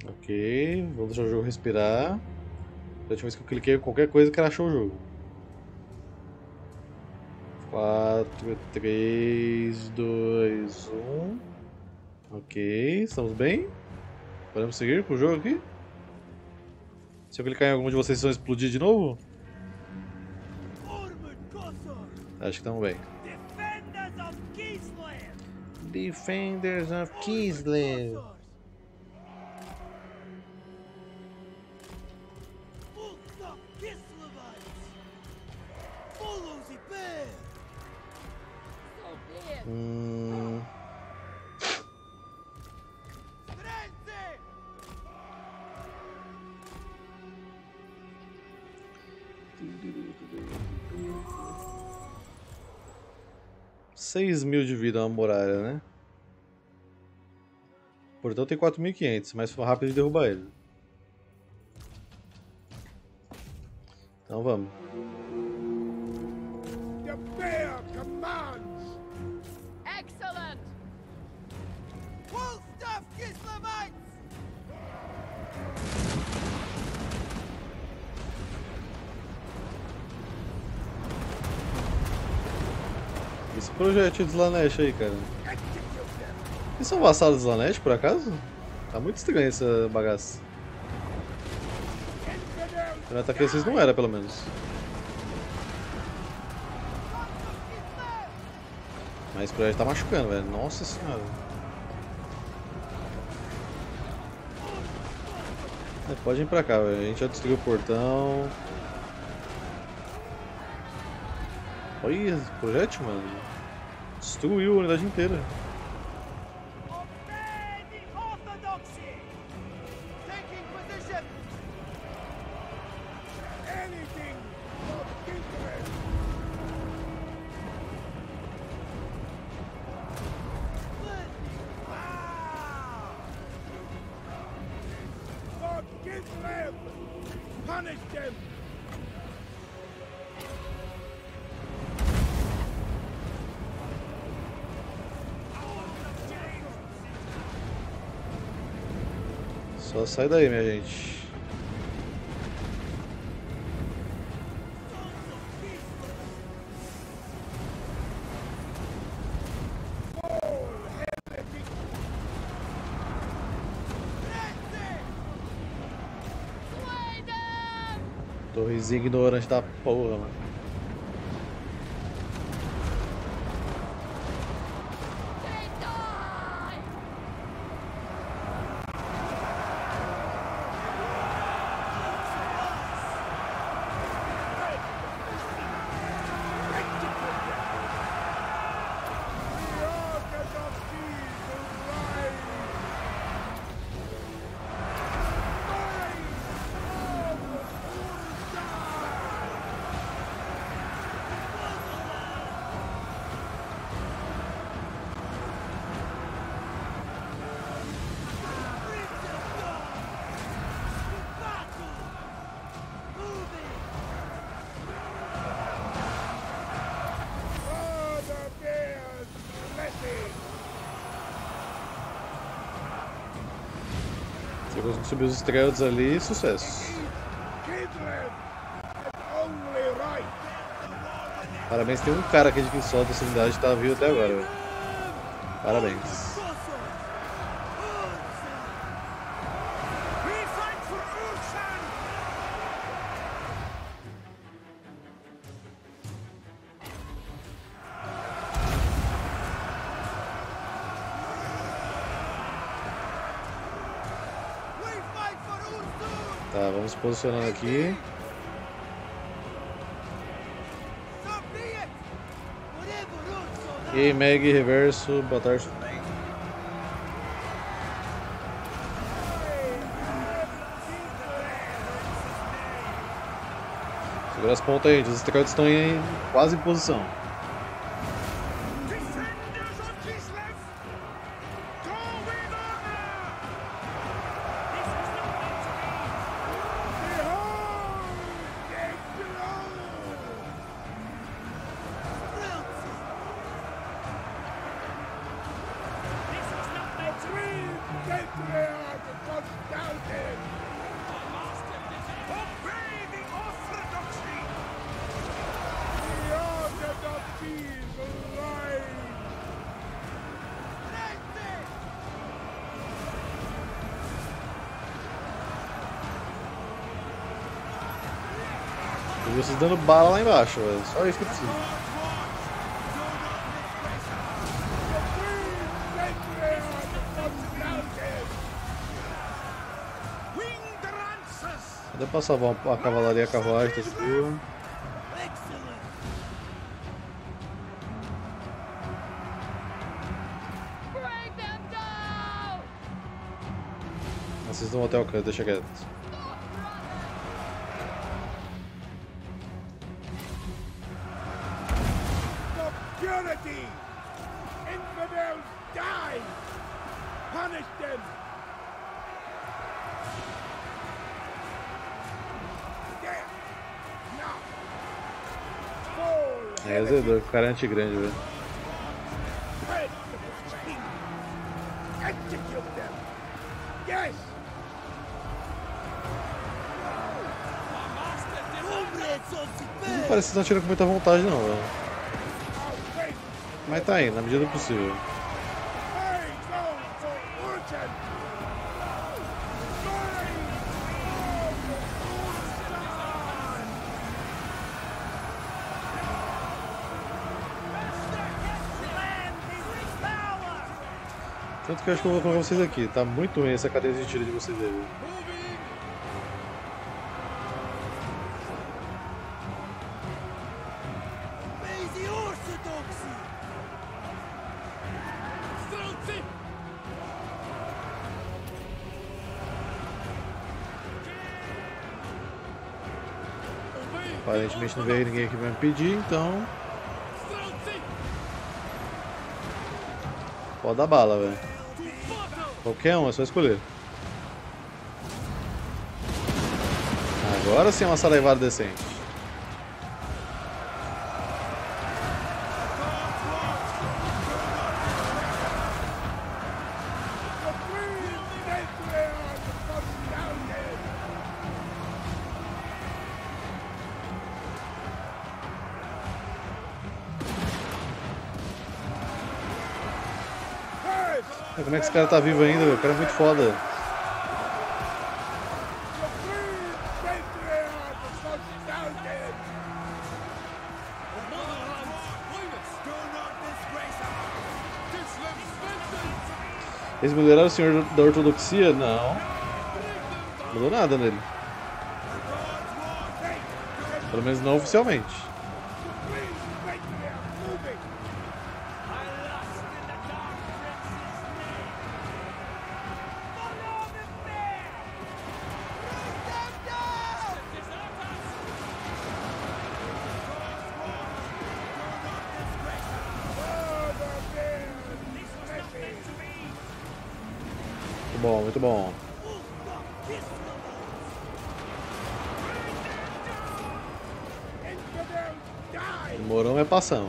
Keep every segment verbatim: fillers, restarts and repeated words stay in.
Ok, vou deixar o jogo respirar. Da última vez que eu cliquei em qualquer coisa, crashou o jogo. quatro, três, dois, um. Ok, estamos bem? Podemos seguir com o jogo aqui? Se eu clicar em algum de vocês, vocês vão explodir de novo? Acho que estamos bem. Defenders of Kislev. Hum... seis mil de vida é uma muralha, né? Portanto tem quatro mil e quinhentos, mas foi rápido de derrubar ele. Então vamos. Excellent! Full stuff, Kislevites! Esse projeto de Slanesh aí, cara. Eles são vassalos de Slanesh, por acaso? Tá muito estranho essa bagaça. Eu ataquei vocês não era, pelo menos. Mas esse projeto tá machucando, velho. Nossa senhora. É, pode vir pra cá, velho. A gente já destruiu o portão. Olha esse projétil, mano. Destruiu a unidade inteira. Só sai daí, minha gente. Torrezinha ignorante da porra, mano. Se eu conseguir subir os estrelas ali, sucesso. Parabéns, tem um cara aqui de só dessa unidade que tá vivo até agora, velho. Parabéns. Tá, vamos se posicionando aqui. E aí, Meg, reverso, boa tarde. Segura as pontas aí, os estrelas estão em, quase em posição. Eu vi vocês dando bala lá embaixo, velho. Só isso que eu preciso. Dá pra salvar a cavalaria e a carruagem, tá seguro. Bring them down! Vocês não até o canto, deixa quieto. Purity! Infidels die! Punish them! Death! Now! Fall! É, azedou, o cara é anti-grande, velho. Head to the king! Execute them! Yes! Não parece que estão atirando com muita vontade, não, velho. I'll wait! Mas tá aí, na medida do possível. I go for urgent! Tanto que eu acho que eu vou colocar vocês aqui. Tá muito ruim essa cadência de tiro de vocês aí, velho. Aparentemente não veio ninguém que vai me pedir, então. Pode dar bala, velho. Qualquer um, é só escolher. Agora sim é uma saraivada decente. Como é que esse cara tá vivo ainda, velho? O cara é muito foda. Eles melhoraram o senhor da ortodoxia? Não. Não mudou nada nele. Pelo menos não oficialmente. Muito bom, muito bom. Demorou, mas passamos.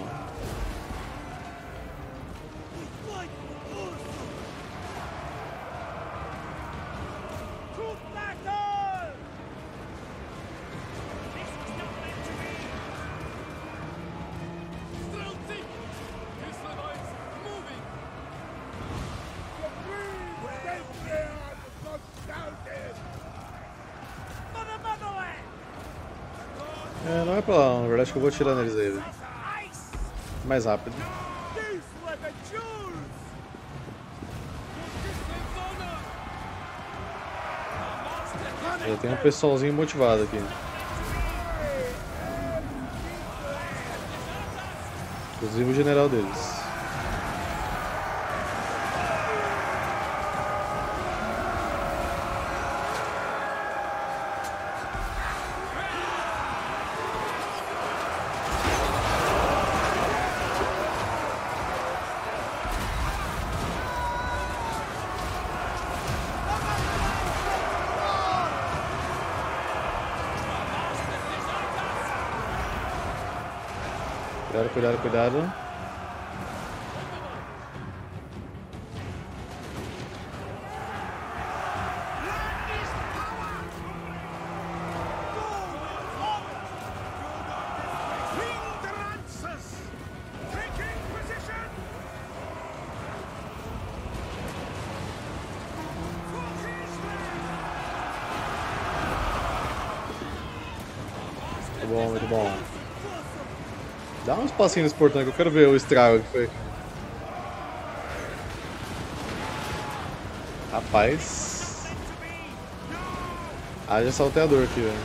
É, não é pra lá, na verdade acho que eu vou atirar neles aí, velho. Mais rápido. Já tem um pessoalzinho motivado aqui. Inclusive o general deles. Cuidado, cuidado, cuidado. Muito bom, muito bom. Dá uns passinhos nesse portão que eu quero ver o estrago que foi aqui. Rapaz. Haja salteador aqui, velho.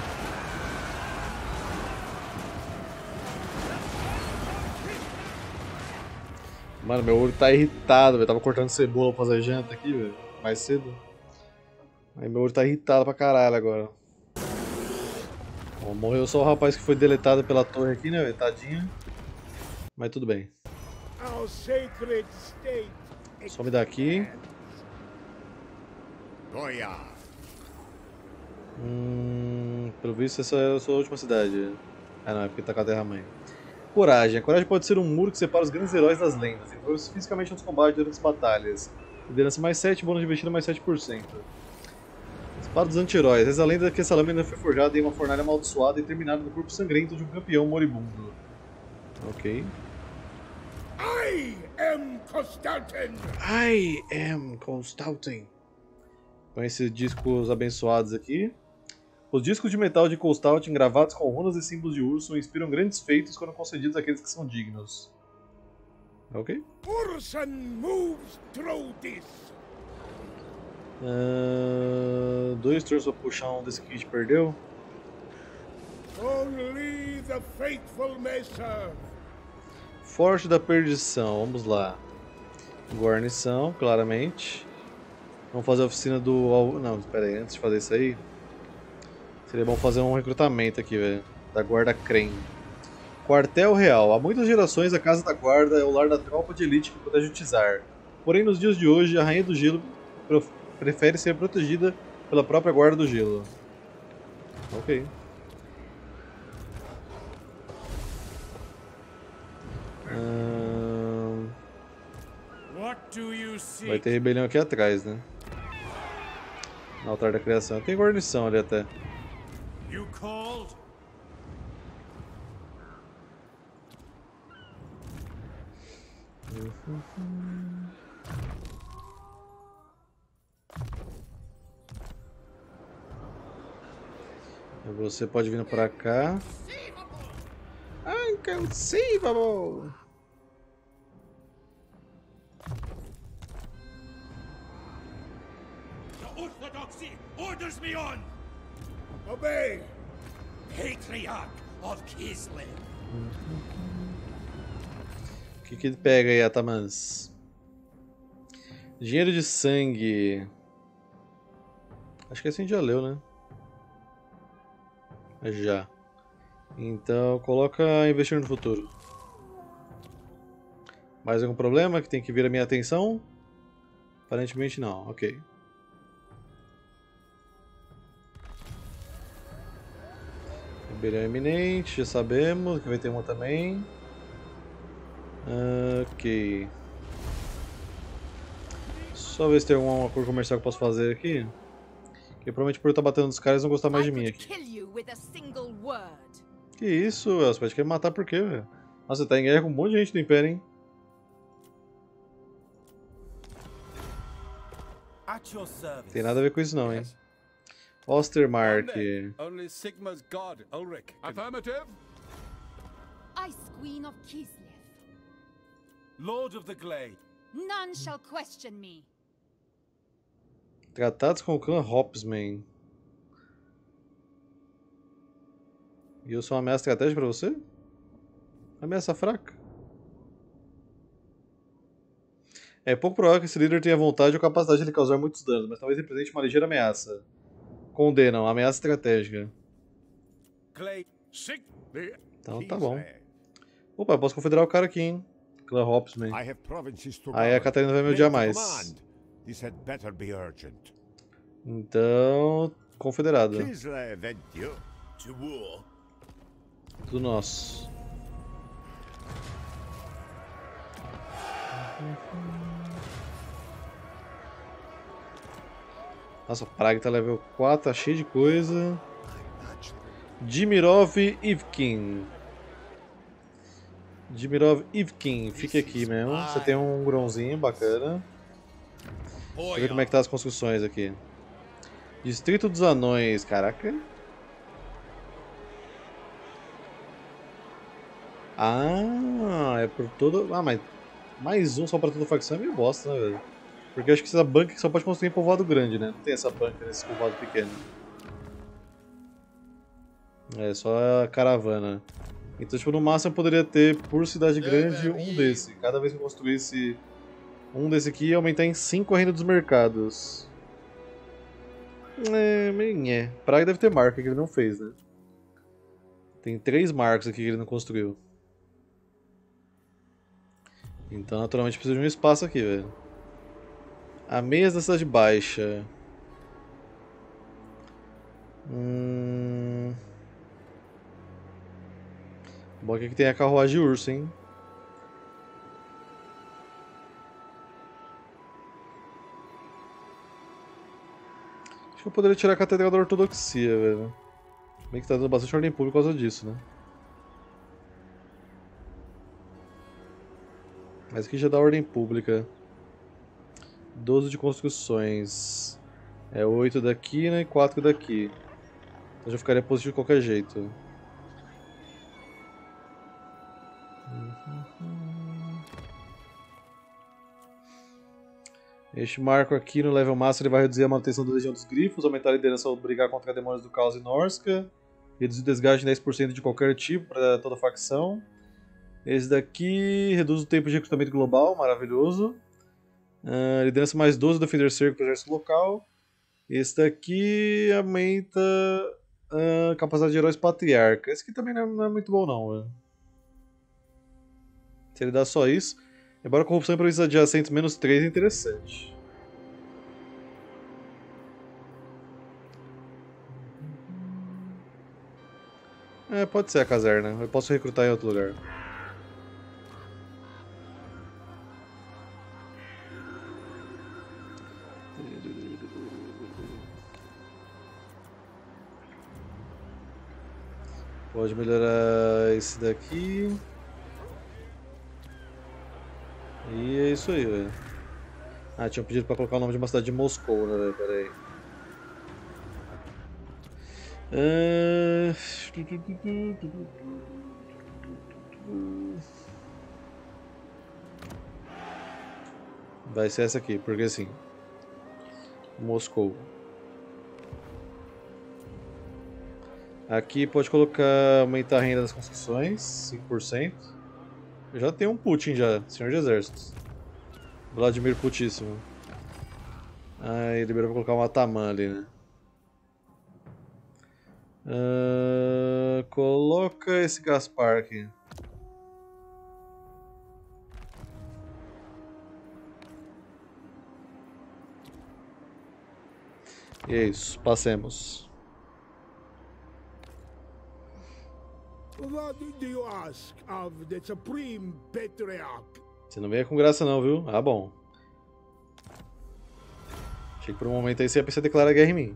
Mano, meu olho tá irritado, velho. Tava cortando cebola pra fazer janta aqui, velho. Mais cedo. Aí meu olho tá irritado pra caralho agora. Bom, morreu só o rapaz que foi deletado pela torre aqui, né, velho? Tadinho. Mas tudo bem. Our sacred state. Some daqui. Goya. Hum, pelo visto essa é a sua última cidade. Ah não, é porque tá com a Terra-mãe. Coragem. A coragem pode ser um muro que separa os grandes heróis das lendas. Envolve-se fisicamente nos combates durante as batalhas. Liderança mais sete, bônus de investida mais sete por cento. Espada dos anti-heróis. Essa lenda é que essa lâmina foi forjada em uma fornalha amaldiçoada e terminada no corpo sangrento de um campeão moribundo. Ok. I am Constantin. I am Constantin. Com esses discos abençoados aqui. Os discos de metal de Constantin gravados com runas e símbolos de urso inspiram grandes feitos quando concedidos àqueles que são dignos. Ok. Urson moves through this. Uh, dois turnos pra puxar um desse que a gente perdeu. Only the faithful may serve. Forte da perdição, vamos lá. Guarnição, claramente. Vamos fazer a oficina do... Não, espera aí, antes de fazer isso aí, seria bom fazer um recrutamento aqui, velho. Da guarda Crane. Quartel Real. Há muitas gerações a Casa da Guarda é o lar da tropa de elite que protege o Tsar. Porém, nos dias de hoje, a Rainha do Gelo prefere ser protegida pela própria Guarda do Gelo. Ok. Hum... Vai ter rebelião aqui atrás, né? No altar da criação. Tem guarnição ali até. You called? Você pode vir pra cá. Inconceivable! The Orthodoxy orders me on! Obey. Patriarch of Kislev. O que que ele pega aí, Atamans? Dinheiro de sangue. Acho que assim já leu, né? Já. Então, coloca investir no futuro. Mais algum problema que tem que vir a minha atenção? Aparentemente não, ok. Rebelião iminente, já sabemos que vai ter uma também. Ok. Só ver se tem algum acordo comercial que eu posso fazer aqui. Porque provavelmente por eu estar batendo nos caras, eles vão gostar mais de mim aqui. Que isso, Elspeth? Quer me matar por quê, velho? Nossa, você tá em guerra com um monte de gente do Império, hein? Tem nada a ver com isso não, hein? Ostermark. Only Sigma's god, Ulrich. Affirmative. Ice Queen of Kislev. Lord of the Glade. None shall question me. Tratados com o clã Hopsman. E eu sou uma ameaça estratégica pra você? Ameaça fraca. É pouco provável que esse líder tenha vontade ou capacidade de lhe causar muitos danos, mas talvez represente uma ligeira ameaça. Condenam, ameaça estratégica. Então tá bom. Opa, eu posso confederar o cara aqui, hein? Clã Hopsman. Aí a Catarina vai me odiar mais. Então, confederado. Tudo nosso. Nossa, Praga tá level quatro, tá cheio de coisa. Dimirov Ivkin. Dimirov Ivkin, fique aqui mesmo. Você tem um grãozinho bacana. Deixa eu ver como é que tá as construções aqui. Distrito dos Anões, caraca. Ah, é por todo... Ah, mas mais um só pra toda facção é meio bosta, né, velho? Porque eu acho que essa banca só pode construir em povoado grande, né? Não tem essa banca nesse povoado pequeno. É, só a caravana. Então, tipo, no máximo eu poderia ter, por cidade grande, um desse. Cada vez que eu construísse um desse aqui, ia aumentar em cinco a renda dos mercados. É, meio é. Praga deve ter marca que ele não fez, né? Tem três marcos aqui que ele não construiu. Então, naturalmente, precisa de um espaço aqui, velho. A meias da cidade baixa. Hum... Bom que aqui tem a carruagem de urso, hein? Acho que eu poderia tirar a Catedral da Ortodoxia, velho. Bem que tá dando bastante ordem pública por causa disso, né? Mas aqui já dá ordem pública. doze de construções. É oito daqui, né? E quatro daqui. Então já ficaria positivo de qualquer jeito. Este marco aqui no level máximo ele vai reduzir a manutenção da Legião dos Grifos, aumentar a liderança ao brigar contra demônios do Caos e Norsca, reduzir o desgaste em dez por cento de qualquer tipo para toda facção. Esse daqui reduz o tempo de recrutamento global, maravilhoso. Uh, liderança mais doze do Defender Cerco para o exército local. Esse daqui aumenta a capacidade de heróis patriarca. Esse aqui também não é, não é muito bom não, velho. Se ele dá só isso. Embora a corrupção em províncias adjacentes menos três é interessante. É, pode ser a caserna. Eu posso recrutar em outro lugar. Pode melhorar esse daqui. E é isso aí, velho. Ah, tinha um pedido pra colocar o nome de uma cidade de Moscou, né, velho? Pera aí. Uh... Vai ser essa aqui, porque assim... Moscou. Aqui pode colocar... aumentar a renda das construções, cinco por cento. Eu já tenho um Putin já, senhor de exércitos. Vladimir Putíssimo. Ah, ele liberou pra colocar um Ataman ali, né? Uh, coloca esse Gaspar aqui. E é isso, passemos. What do you ask of the Supreme Patriarch? Você não venha com graça não, viu? Ah, bom. Achei que por um momento aí você ia pensar em declarar guerra em mim.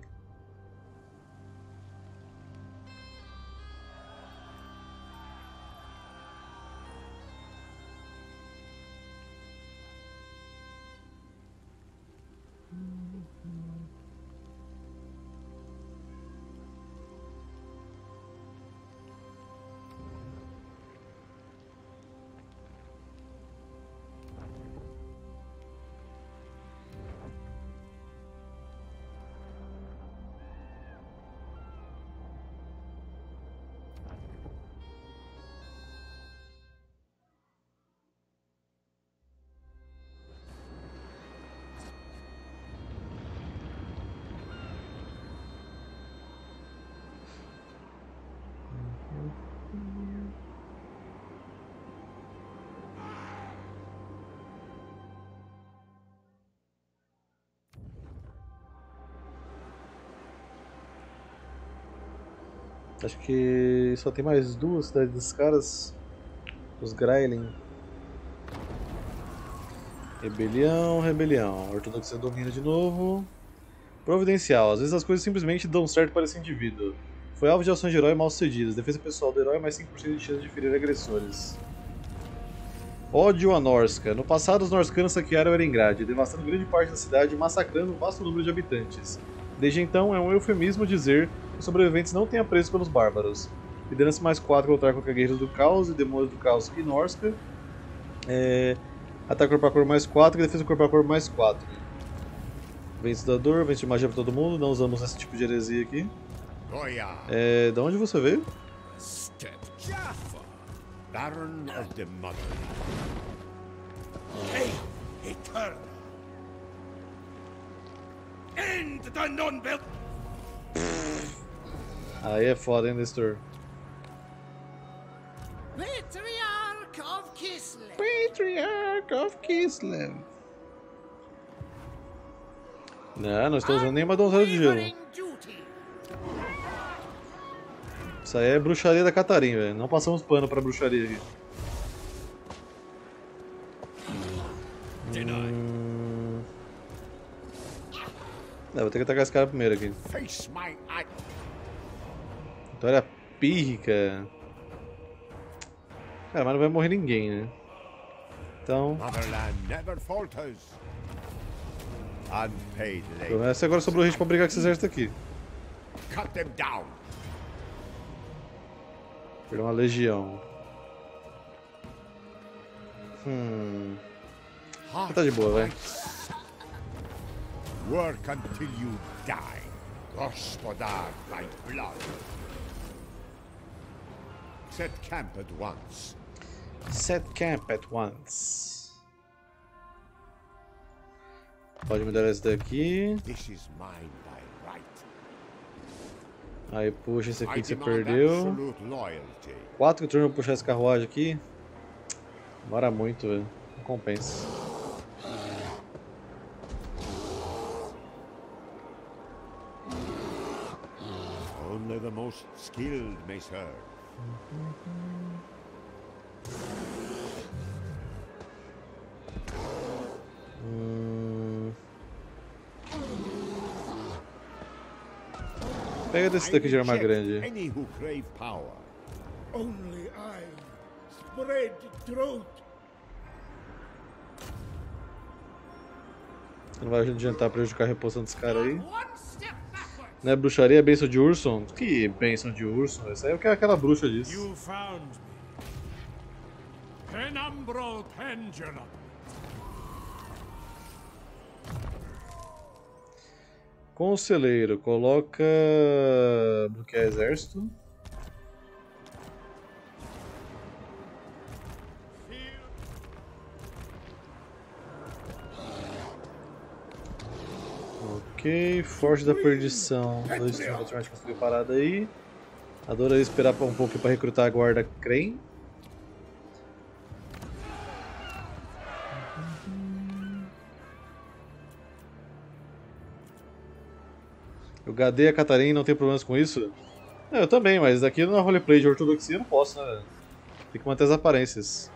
Acho que só tem mais duas cidades desses caras. Os Grailin. Rebelião, rebelião. Ortodoxia domina de novo. Providencial. Às vezes as coisas simplesmente dão certo para esse indivíduo. Foi alvo de ações de herói mal sucedidas. Defesa pessoal do herói mais cinco por cento de chance de ferir agressores. Ódio a Norsca. No passado, os norscanos saquearam Erengrad, devastando grande parte da cidade e massacrando um vasto número de habitantes. Desde então, é um eufemismo dizer que os sobreviventes não têm apreço pelos bárbaros. Liderança mais quatro para lutar contra guerreiros do caos e demônios do caos e Norska. É, ataque corpo a corpo mais quatro e defesa corpo a corpo mais quatro. Vence da dor, vence de magia pra todo mundo, não usamos esse tipo de heresia aqui. É, da onde você veio? Step Jaffa, Baron of the Mother. Hey, Eternal. End the non-belt. Aí é foda, hein, Nestor? Patriarch of Kislev. Patriarch of Kislev. Não, não estou usando nenhuma donzela de gelo. Isso aí é bruxaria da Catarina, velho. Não passamos pano pra bruxaria aqui. Hum... É, vou ter que atacar esse cara primeiro aqui. Vitória pírrica. Cara, mas não vai morrer ninguém, né? Então... Começa agora sobrou gente pra brigar com esse exército aqui. Perdeu uma legião. Hum... Tá de boa, vai. Work until you die. Gospodar by blood. Set camp at once. Set camp at once. Pode melhorar esse daqui. This is mine by right. Aí puxa esse aqui que você perdeu. Quatro turnos pra puxar essa carruagem aqui. Demora muito, velho. Não compensa. Only the most skilled may serve. Hum... Pega desse daqui de arma grande. Only I spread throat. Não vai adiantar prejudicar a reposição desse cara aí. Não é bruxaria, é bênção de Urson? Que bênção de Urson? Isso aí é o que aquela bruxa disse. You found me. Penumbral pendulum. Conselheiro, coloca... bloquear exército. Ok, Forte da Perdição. Dois turnos automáticos construir parada aí. Adoraria esperar um pouco para recrutar a guarda Crane. O Gadei e a Catarina não tem problemas com isso? É, eu também, mas daqui na roleplay de ortodoxia eu não posso, né? Tem que manter as aparências.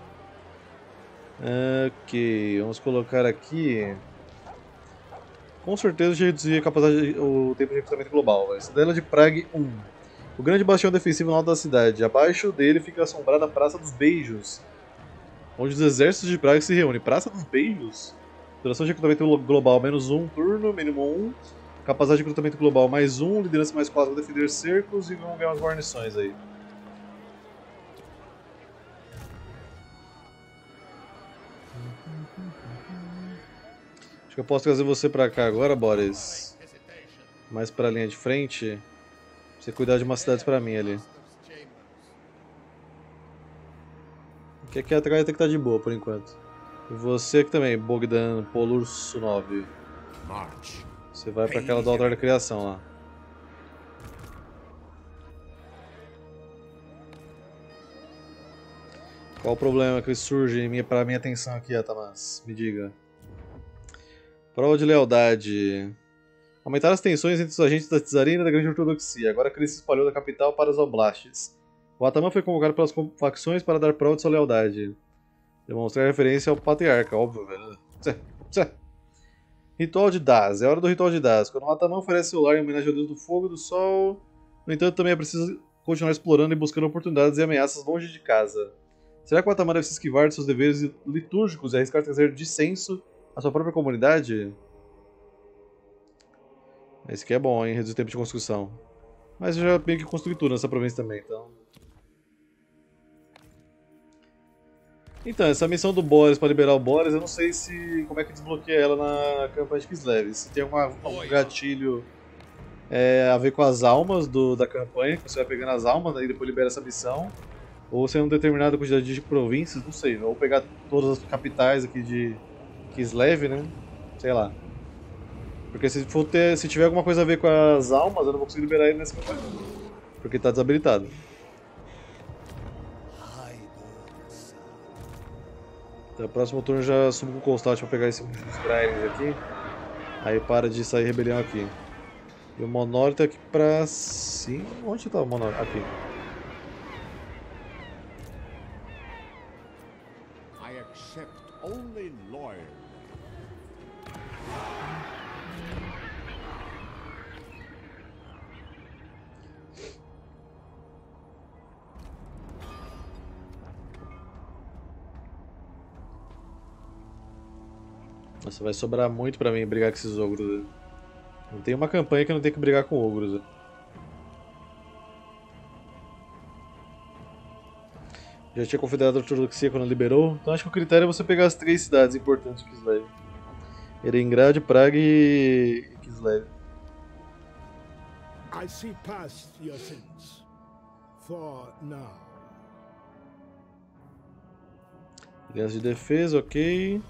Ok, vamos colocar aqui... Com certeza já reduzir a capacidade, o tempo de recrutamento global. A Cidadela de Prague um. O grande bastião defensivo no alto da cidade. Abaixo dele fica assombrada a Praça dos Beijos, onde os exércitos de Praga se reúnem. Praça dos Beijos? Duração de recrutamento global menos um turno, mínimo um. Capacidade de recrutamento global mais um. Liderança mais quatro para defender cercos e vamos ganhar umas guarnições aí. Acho que eu posso trazer você pra cá agora, Boris. Mais pra linha de frente. Pra você cuidar de umas cidades pra mim ali. Aqui, aqui atrás tem que estar de boa por enquanto. E você aqui também, Bogdan Polurso nove. Você vai pra aquela do altar da criação lá. Qual o problema que surge em minha, pra minha atenção aqui, Atamas? Me diga. Prova de lealdade. Aumentaram as tensões entre os agentes da Czarina e da Grande Ortodoxia. Agora a crise se espalhou da capital para os oblastes. O Ataman foi convocado pelas facções para dar prova de sua lealdade. Demonstrar referência ao patriarca, óbvio, velho. Tchê, tchê. Ritual de Das. É hora do ritual de Das. Quando o Ataman oferece seu lar em homenagem ao Deus do Fogo e do Sol. No entanto, também é preciso continuar explorando e buscando oportunidades e ameaças longe de casa. Será que o Ataman deve se esquivar de seus deveres litúrgicos e arriscar trazer dissenso à sua própria comunidade? Esse aqui é bom, hein? Reduz o tempo de construção. Mas eu já meio que construí tudo nessa província também, então... Então, essa missão do Boris para liberar o Boris, eu não sei se como é que desbloqueia ela na campanha de Kislev. Se tem uma, um gatilho é, a ver com as almas do, da campanha, que você vai pegando as almas e depois libera essa missão. Ou se é uma determinada quantidade de províncias, não sei. Ou pegar todas as capitais aqui de Kislev, né? Sei lá. Porque se, for ter, se tiver alguma coisa a ver com as almas, eu não vou conseguir liberar ele nessa campanha. Porque tá desabilitado. Então, no próximo turno eu já subo com o Constant pra pegar esse dos Grinders aqui. Aí para de sair rebelião aqui. E o Monólito aqui pra cima. Onde tá o Monólito? Aqui. I accept only loyal. Nossa, vai sobrar muito pra mim brigar com esses ogros. Não tem uma campanha que eu não tenho que brigar com ogros. Já tinha confederado a ortodoxia quando liberou, então acho que o critério é você pegar as três cidades importantes de Kislev. Erengrad, Praga e Kislev. I see past your sins. For now. Aliança de defesa, ok.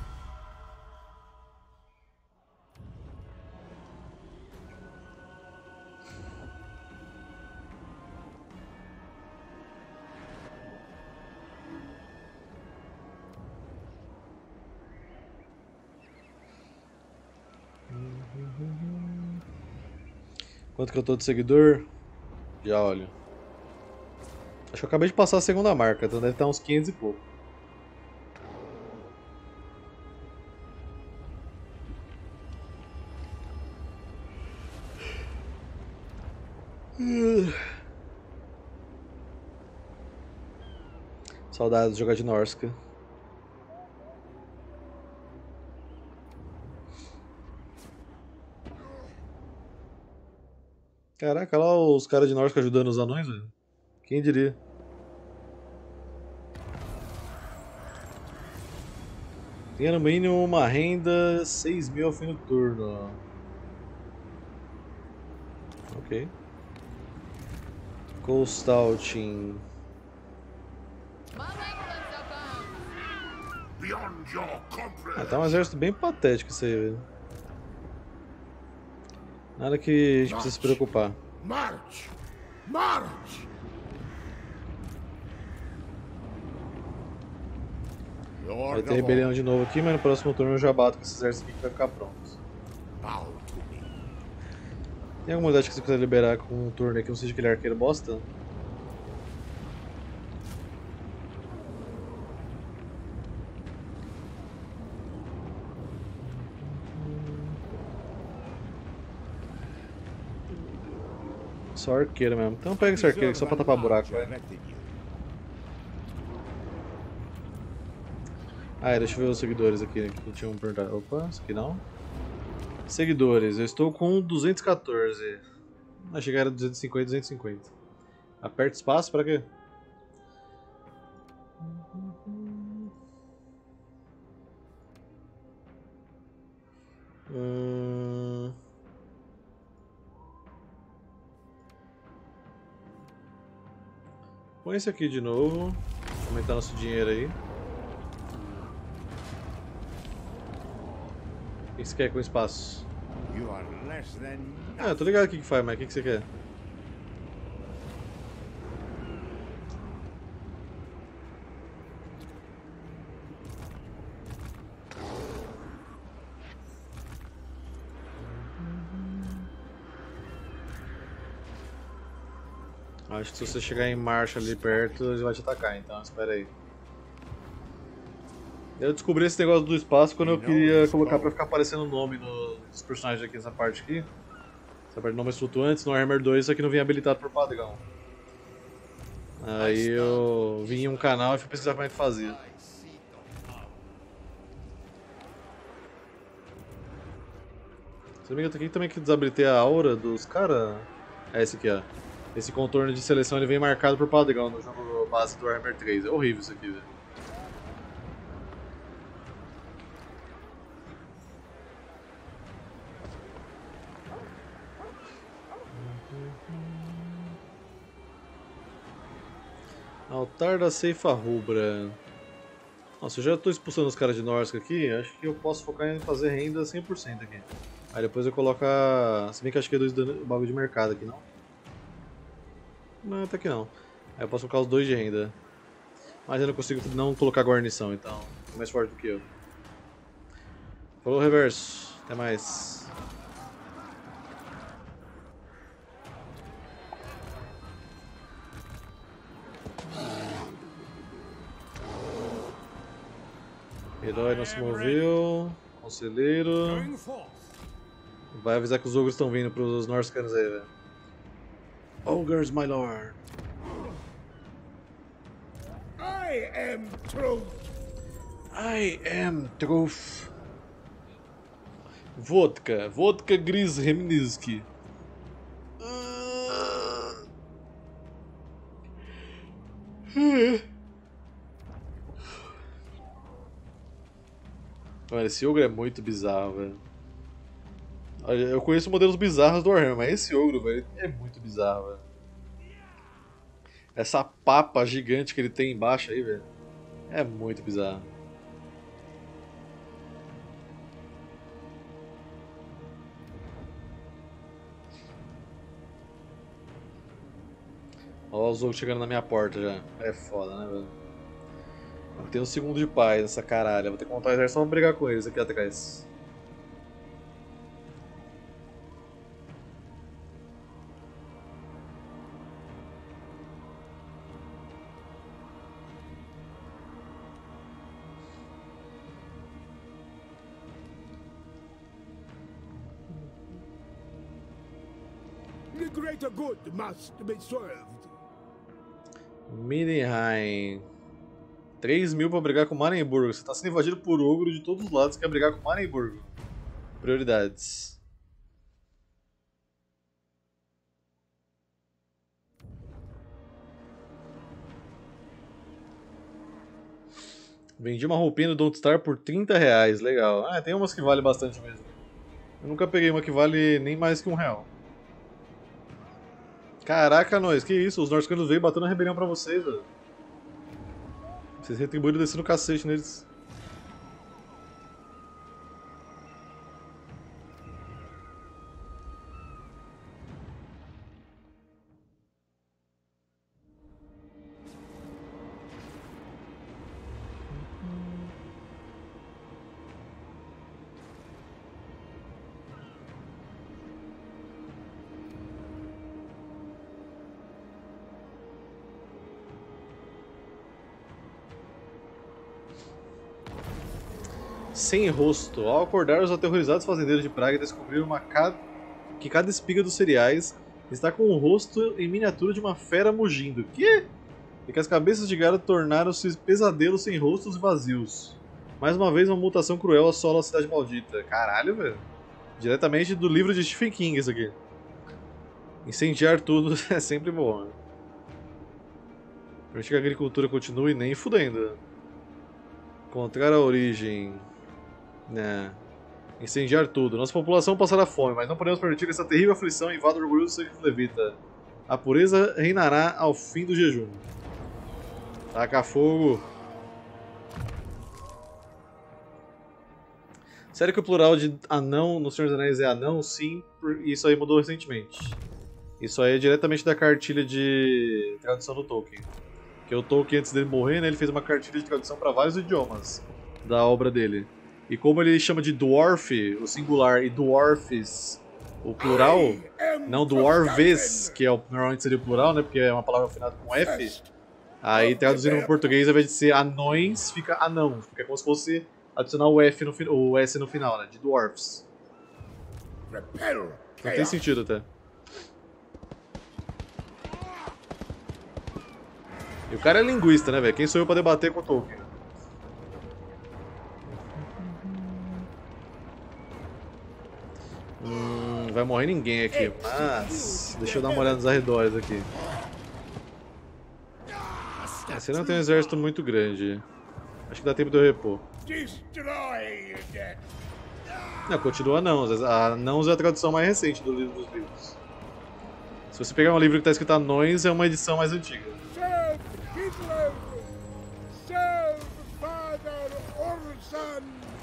Quanto que eu tô de seguidor? Já olho. Acho que eu acabei de passar a segunda marca, então deve estar uns quinhentos e pouco. Saudades de jogar de Norska. Caraca, olha lá os caras de Norska ajudando os anões, velho. Quem diria? Tenha no mínimo uma renda seis mil ao fim do turno. Ok. Coastalting. Ah, tá um exército bem patético isso aí, velho. Nada que a gente precisa se preocupar. March! March! Vai ter rebelião de novo aqui, mas no próximo turno eu já bato com esse exército aqui que vai ficar pronto. Tem alguma unidade que você quiser liberar com um turno aí que não seja aquele arqueiro bosta? Só arqueiro mesmo. Então pega esse arqueiro aqui só pra tapar buraco, vai. Ah, deixa eu ver os seguidores aqui que tinham perguntado. Opa, isso aqui não. Seguidores, eu estou com duzentos e quatorze. Vai chegar a duzentos e cinquenta, duzentos e cinquenta. Aperta espaço pra quê? Hum... Põe esse aqui de novo. Aumentar nosso dinheiro aí. O que você quer com espaço? Ah, eu tô ligado o que que faz, mas o que que você quer? Acho que se você chegar em marcha ali perto, ele vai te atacar, então espera aí. Eu descobri esse negócio do espaço quando eu queria colocar pra ficar aparecendo o nome no, dos personagens aqui nessa parte aqui. Essa parte de nomes flutuantes, no Warhammer dois isso aqui não vinha habilitado por padrão. Aí eu vim em um canal e fui pesquisar como é que fazia. Se não me engano, aqui também que desabilitei a aura dos caras. É esse aqui, ó. Esse contorno de seleção ele vem marcado por padrão no jogo base do Warhammer três. É horrível isso aqui, velho. Altar da Ceifa Rubra. Nossa, eu já estou expulsando os caras de Norsca aqui, acho que eu posso focar em fazer renda cem por cento aqui. Aí depois eu coloco a... Se bem que acho que é dois bagulho de mercado aqui, não? Não, até que não. Aí eu posso colocar os dois de renda. Mas eu não consigo não colocar guarnição, então é mais forte do que eu. Falou, Reverso. Até mais. Herói não se moveu. Conselheiro. Vai avisar que os ogros estão vindo pros Norscanos aí, velho. Ogres, my lord. I am truth. I am truth. Vodka. Vodka Gris Remniski. Olha, esse ogro é muito bizarro, velho. Olha, eu conheço modelos bizarros do Warhammer, mas esse ogro, velho, é muito bizarro, velho. Essa papa gigante que ele tem embaixo aí, velho, é muito bizarro. Olha os ogros chegando na minha porta já. É foda, né, velho? Eu tenho um segundo de paz nessa caralho. Eu vou ter que montar um exército só pra brigar com eles aqui atrás. The greater good must be served. Midenheim. três mil pra brigar com Marienburgo. Você tá sendo invadido por ogro de todos os lados, quer brigar com Marienburgo. Prioridades. Vendi uma roupinha do Don't Star por trinta reais. Legal. Ah, tem umas que vale bastante mesmo. Eu nunca peguei uma que vale nem mais que um real. Caraca, nós, que isso? Os Norscanos veio batendo a rebelião pra vocês, velho. Vocês retribuíram descendo o cacete neles. Sem rosto. Ao acordar, os aterrorizados fazendeiros de Praga descobriram uma ca... que cada espiga dos cereais está com o rosto em miniatura de uma fera mugindo. Que? E que as cabeças de gado tornaram-se pesadelos sem rostos e vazios. Mais uma vez, uma mutação cruel assola a cidade maldita. Caralho, velho. Diretamente do livro de Stephen King, isso aqui. Incendiar tudo é sempre bom, né? Permitir que a agricultura continue nem fudendo. Encontrar a origem. Né. Incendiar tudo. Nossa população passará fome, mas não podemos permitir que essa terrível aflição invada o orgulhoso sangue de Levita. A pureza reinará ao fim do jejum. Taca fogo. Sério que o plural de anão no Senhor dos Anéis é anão? Sim, isso aí mudou recentemente. Isso aí é diretamente da cartilha de tradução do Tolkien. Que o Tolkien, antes dele morrer, né, ele fez uma cartilha de tradução para vários idiomas da obra dele. E como ele chama de dwarf, o singular, e dwarfs, o plural, não dwarves, que é o, normalmente seria o plural, né, porque é uma palavra afinada com F, aí traduzindo para o português, ao invés de ser anões, fica anão, fica como se fosse adicionar o, F no, o S no final, né, de dwarfs. Não tem sentido até. E o cara é linguista, né, velho? Quem sou eu pra debater com o Tolkien? Hum, vai morrer ninguém aqui, mas... Deixa eu dar uma olhada nos arredores aqui. Ah, você não tem um exército muito grande. Acho que dá tempo de eu repor. Não, continua anãos. Anãos é a tradução mais recente do livro dos livros. Se você pegar um livro que está escrito anões, é uma edição mais antiga. Kislev! Serve Father Orson!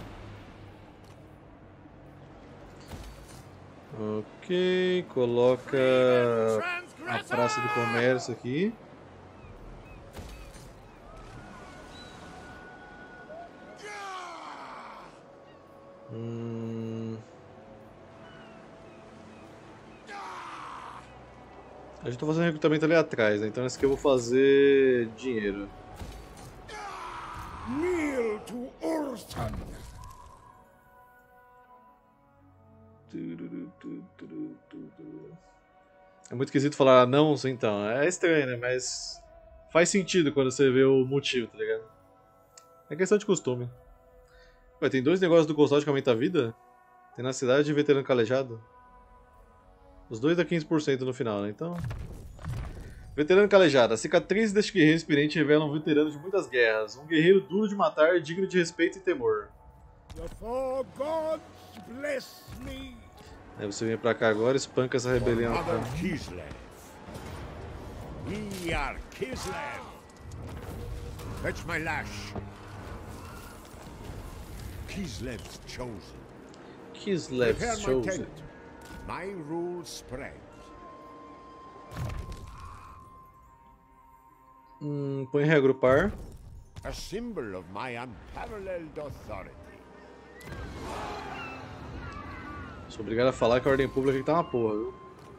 Ok, coloca a praça do comércio aqui. Hum... A gente tá fazendo recrutamento ali atrás, né? Então esse aqui eu vou fazer dinheiro. Kneel to Orson! É muito esquisito falar anãos, então. É estranho, né? Mas faz sentido quando você vê o motivo, tá ligado? É questão de costume. Ué, tem dois negócios do Ghost que aumenta a vida? Tem na cidade e veterano calejado. Os dois dá quinze por cento no final, né? Então... Veterano calejado. A cicatriz deste guerreiro experiente revela um veterano de muitas guerras. Um guerreiro duro de matar, digno de respeito e temor. The four gods bless me! Aí você vem pra cá agora e espanca essa rebelião. Father Tá? Kislev. We are Kislev. Fetch my lash. Kislev's chosen. Kislev's Prepare my chosen. tent. My rule spread. Hum, põe reagrupar. A symbol of my unparalleled authority. Sou obrigado a falar que a ordem pública aqui tá uma porra, viu?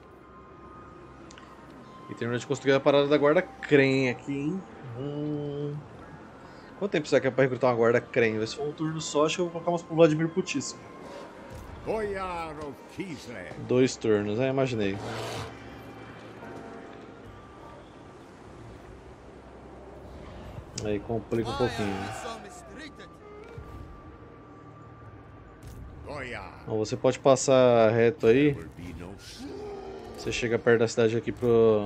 E terminou de construir a parada da guarda crem aqui, hein? Hum... Quanto tempo será que é pra recrutar uma guarda crem? Se for um turno só, acho que eu vou colocar umas pro Vladimir Putíssimo. Boyar of Kislev. Dois turnos, é, imaginei. Aí complica um pouquinho. Boyar. Bom, você pode passar reto aí. Will be no Você chega perto da cidade aqui pro...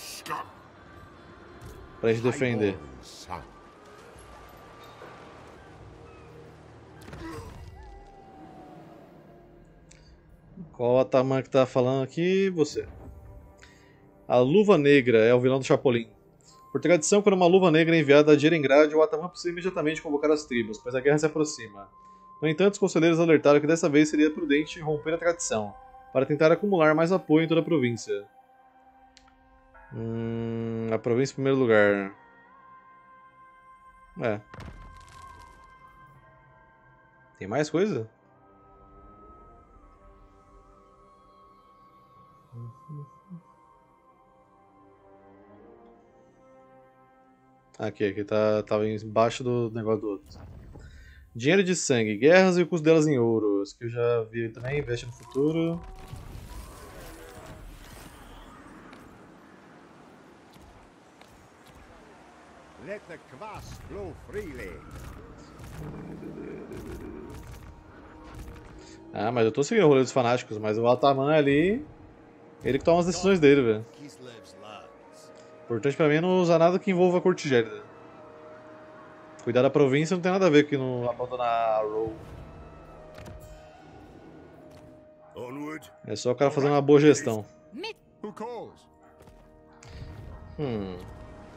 pra gente defender. son. Qual a tamanho que tá falando aqui? Você. A Luva Negra é o vilão do Chapolin. Por tradição, quando uma Luva Negra é enviada a Djerengrad, o Ataman precisa imediatamente convocar as tribos, pois a guerra se aproxima. No entanto, os conselheiros alertaram que dessa vez seria prudente romper a tradição, para tentar acumular mais apoio em toda a província. Hum, a província em primeiro lugar. É. Tem mais coisa? Aqui, aqui tá, tava embaixo do negócio do outro. Dinheiro de sangue, guerras e o custo delas em ouro. Isso que eu já vi também, investe no futuro. Let the kvass flow freely. Ah, mas eu tô seguindo o rolê dos fanáticos, mas o Ataman ali, ele que toma as decisões dele, velho. Importante pra mim é não usar nada que envolva a corte gélida. Cuidar da província não tem nada a ver com não abandonar a Row. Onward. É só o cara fazendo uma boa gestão. Mit Who calls? Hum.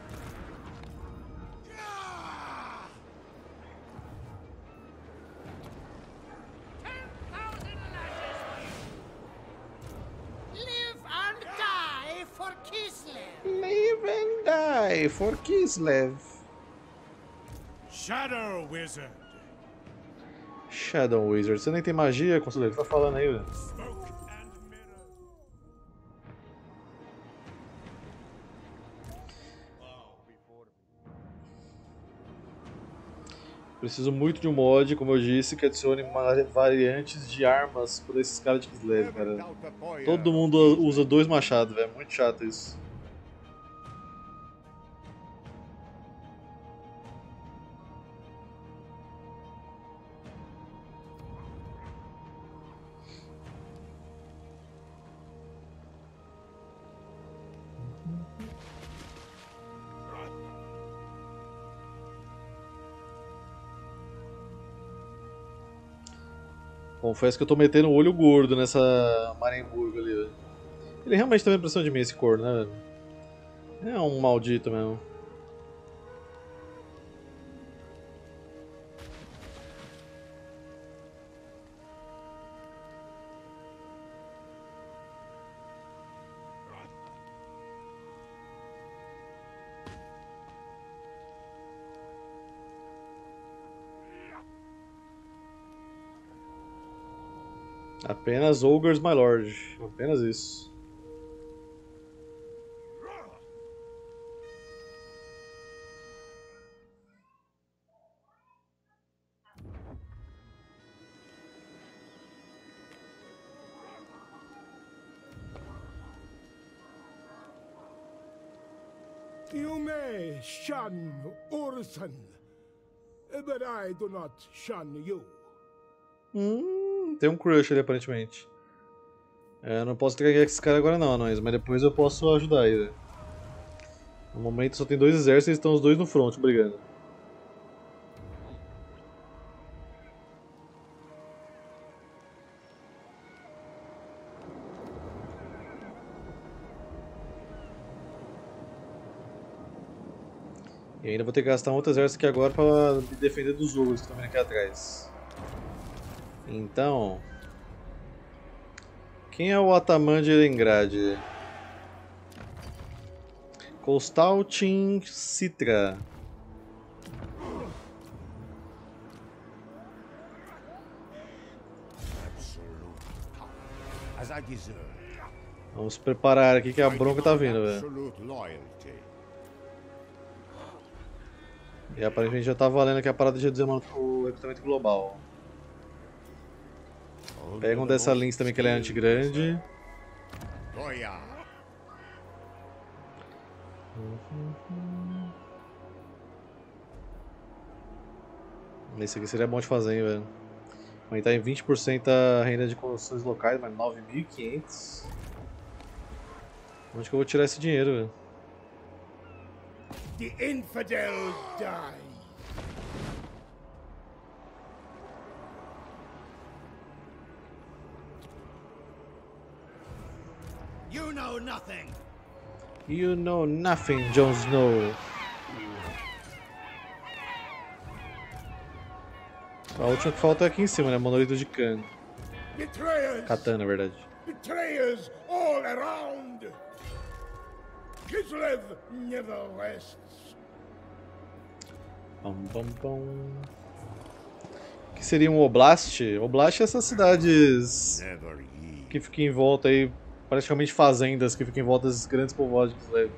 live and die for Kislev. Live and die for Kislev. Shadow Wizard. Shadow Wizard. Você nem tem magia, conselheiro? Tá falando aí, velho. Smoke and mirror. Preciso muito de um mod, como eu disse, que adicione ma- variantes de armas por esses caras de Kislev, Never cara. doubt a boyar Todo of mundo Kislev. usa dois machados, velho. Muito chato isso. Confesso que eu tô metendo o olho gordo nessa Marienburg ali, velho. Ele realmente tá me impressão de mim, esse corno, né, velho? É um maldito mesmo. Apenas Ogres, my lord. Apenas isso. You may shun Urson, but I do not shun you. Hum, tem um crush ali aparentemente. É, eu não posso entregar esse cara agora não, anões, mas depois eu posso ajudar aí, velho. No momento só tem dois exércitos e estão os dois no front brigando. E ainda vou ter que gastar um outro exército aqui agora para me defender dos ogros que estão vindo aqui atrás. Então... Quem é o Ataman de Erengrad? Kostaltin Citra. Vamos se preparar aqui que a bronca tá vindo, velho. E aparentemente já tá valendo aqui a parada de reduzir o recrutamento global. Pega um dessa Lynx também que ele é anti-grande. Esse aqui seria bom de fazer, hein, velho. Aumentar em vinte por cento a renda de construções locais, mas nove mil e quinhentos. Onde que eu vou tirar esse dinheiro, velho? The infidel die. You know nothing. You know nothing, Jon Snow. A última que falta é aqui em cima, né? Monolito de Khan. Betrayers. Katana, na verdade. Betrayers all around. Kislev never rests. Pam, pam, pam. O que seria um Oblast? Oblast é essas cidades que ficam em volta aí, praticamente fazendas que ficam em volta desses grandes povoados de Kislev.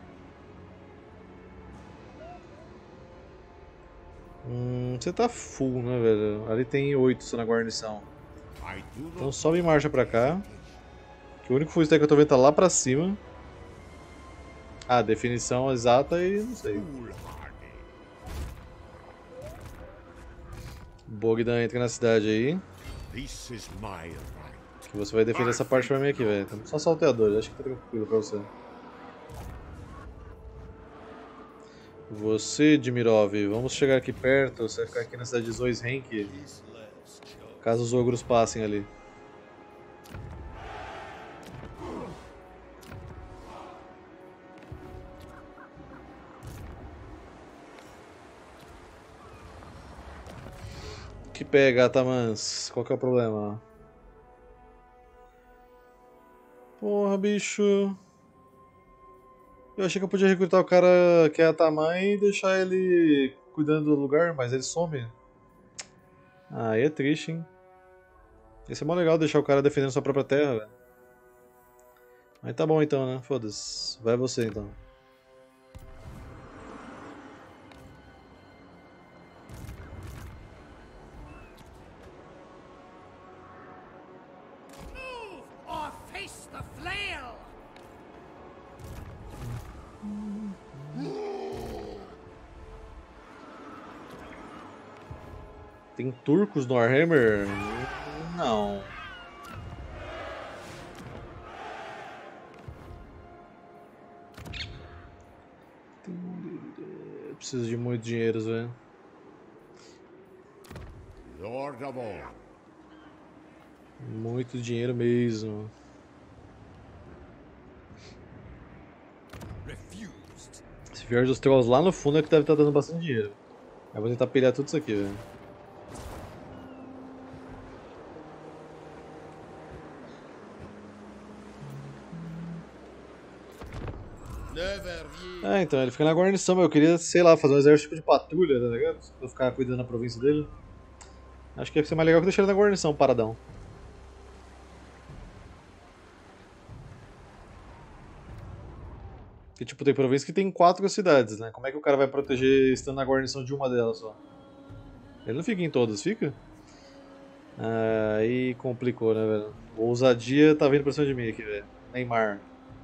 Hum, você tá full, né, velho? Ali tem oito só na guarnição. Então sobe e marcha pra cá. Que o único full stack que eu tô vendo tá lá pra cima. Ah, definição exata e não sei. Bogdan entra na cidade aí. Que você vai defender essa parte pra mim aqui, velho. Só salteadores, acho que tá tranquilo pra você. Você, Dmirov, vamos chegar aqui perto. Você vai ficar aqui na cidade de Zoishenk. Caso os ogros passem ali. Que pega, Atamans? Qual que é o problema? Porra, bicho. Eu achei que eu podia recrutar o cara que é Ataman e deixar ele cuidando do lugar, mas ele some. Ah, aí é triste, hein? Ia ser mó legal deixar o cara defendendo sua própria terra, velho. Mas tá bom então, né? Foda-se. Vai você então. Move or face the flail. Tem turcos no Warhammer? Não. Eu preciso de muito dinheiro, velho. Lord of all. Muito dinheiro mesmo. Se vier dos trolls lá no fundo é que deve estar dando bastante dinheiro. Eu vou tentar pilhar tudo isso aqui, velho. Ah, então, ele fica na guarnição, mas eu queria, sei lá, fazer um exército de patrulha, tá ligado? Pra ficar cuidando da província dele. Acho que ia ser mais legal que deixar ele na guarnição, paradão. Porque, tipo, tem província que tem quatro cidades, né? Como é que o cara vai proteger estando na guarnição de uma delas só? Ele não fica em todas, fica? Aí complicou, né, velho? O ousadia tá vindo pra cima de mim aqui, velho. Neymar.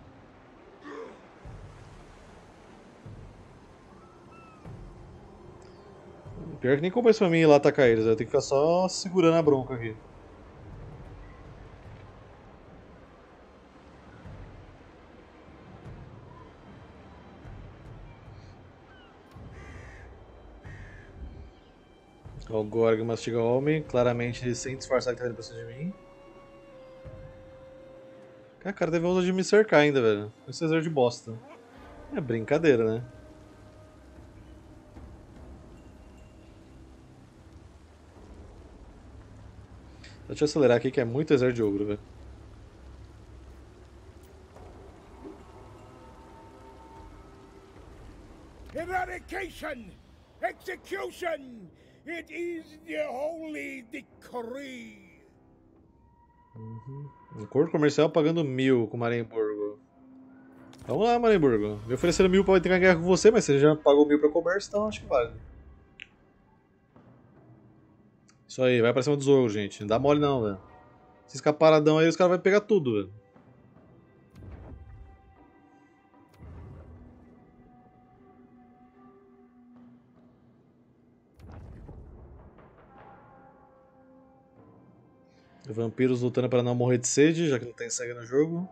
Pior que nem compensa pra mim ir lá atacar eles, eu tenho que ficar só segurando a bronca aqui. O Gorg mastiga o homem, claramente sem disfarçar que tá vindo pra cima de mim. Cara, cara teve onda de me cercar ainda, velho. Esse exército de bosta. É brincadeira, né? Deixa eu acelerar aqui que é muito exército de ogro, velho. Eradication! Execution! It is the holy decree! Uhum. Um acordo comercial pagando mil com Marienburgo. Vamos lá, Marienburgo. Me ofereceram mil pra entrar em guerra com você, mas você já pagou mil pra comércio, então acho que vale. Isso aí, vai pra cima dos ogros, gente. Não dá mole não, velho. Se ficar paradão aí, os caras vão pegar tudo, velho. Vampiros lutando para não morrer de sede, já que não tem sangue no jogo.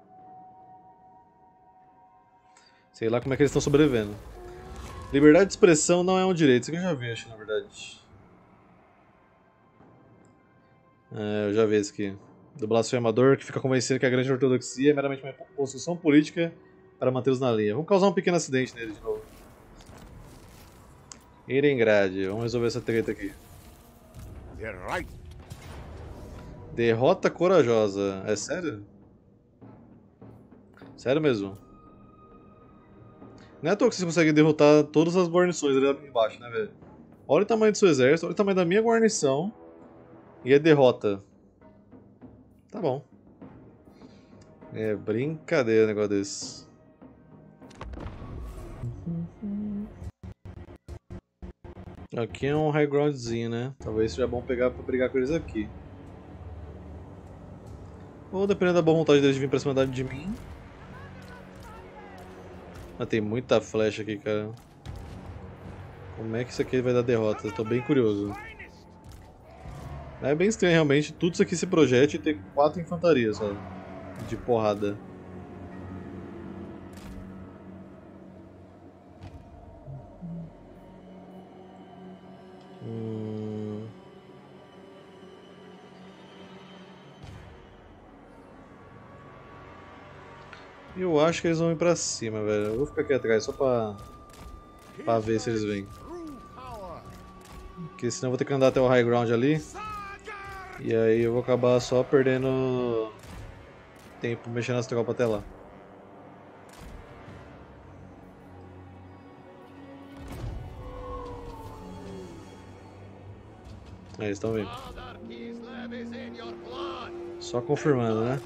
Sei lá como é que eles estão sobrevivendo. Liberdade de expressão não é um direito, isso aqui eu já vi, acho, na verdade. É, eu já vi isso aqui. Do blasfemador que fica convencido que a grande ortodoxia é meramente uma construção política para mantê-los na linha. Vamos causar um pequeno acidente nele de novo. Irengrad, vamos resolver essa treta aqui. They're right. Derrota corajosa. É sério? Sério mesmo? Não é à toa que vocês conseguem derrotar todas as guarnições ali embaixo, né, velho? Olha o tamanho do seu exército, olha o tamanho da minha guarnição. E é derrota. Tá bom. É brincadeira um negócio desse. Aqui é um high groundzinho, né? Talvez seja bom pegar pra brigar com eles aqui. Ou dependendo da boa vontade deles de vir pra cima de mim. Mas tem muita flecha aqui, cara. Como é que isso aqui vai dar derrota? Eu tô bem curioso. É bem estranho realmente, tudo isso aqui se projete e ter quatro infantarias, sabe? De porrada. Hum... Eu acho que eles vão ir pra cima, velho. Eu vou ficar aqui atrás só pra, pra ver se eles vêm. Porque senão eu vou ter que andar até o high ground ali. E aí eu vou acabar só perdendo tempo mexendo as tropas até lá. Aí, eles estão vindo. Só confirmando, né?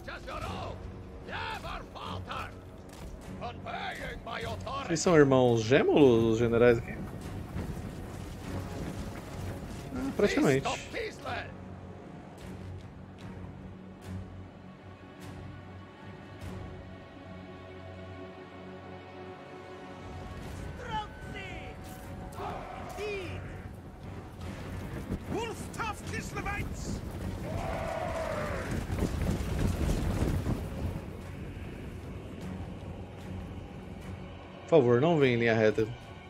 Eles são irmãos gêmeos, os generais aqui? Ah, praticamente. Por favor, não vem em linha reta.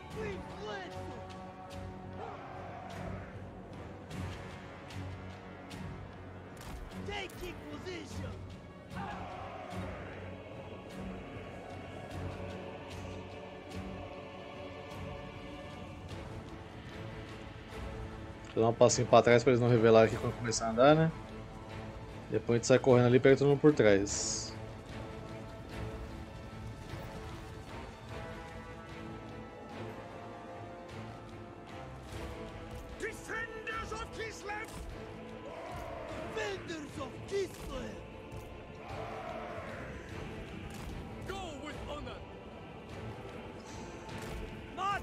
Vou dar um passinho pra trás pra eles não revelarem aqui quando começar a andar, né? Depois a gente sai correndo ali e pega todo mundo por trás.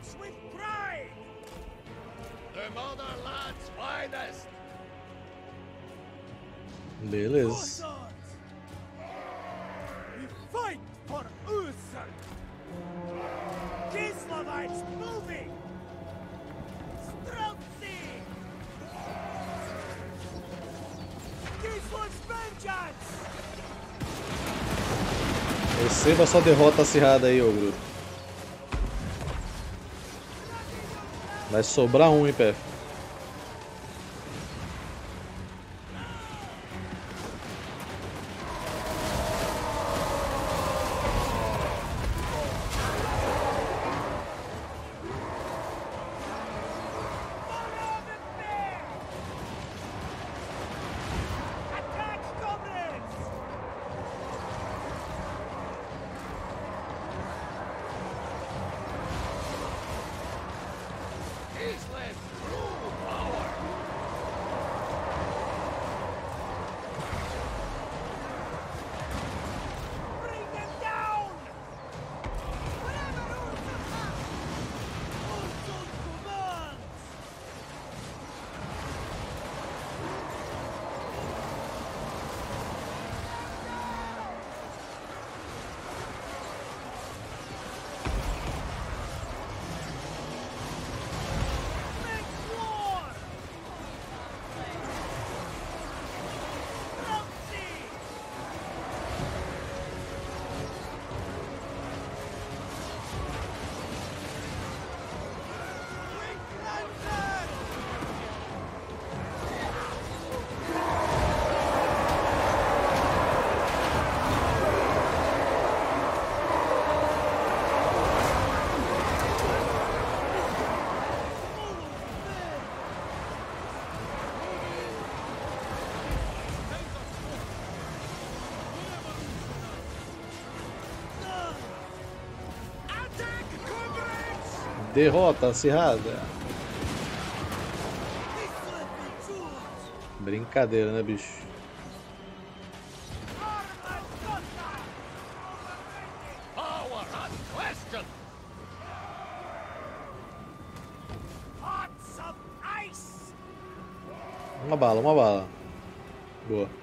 march with pride! The motherland's finest! Beleza. We fight for Ursul! Kislevites moving! Streltsy! Kislevites vengeance! Receba sua derrota acirrada aí, ogro. Vai sobrar um, hein, P F. Island's true power! Bring them down! Whatever Ursul has! Ursul commands! Make war! Streltsy! Winklander! Attack, comrades! Derrota acirrada. Kislev retreats! Brincadeira, né, bicho? Armed Gotha! Power unquestioned! Hearts of ice! Uma bala, uma bala. Boa.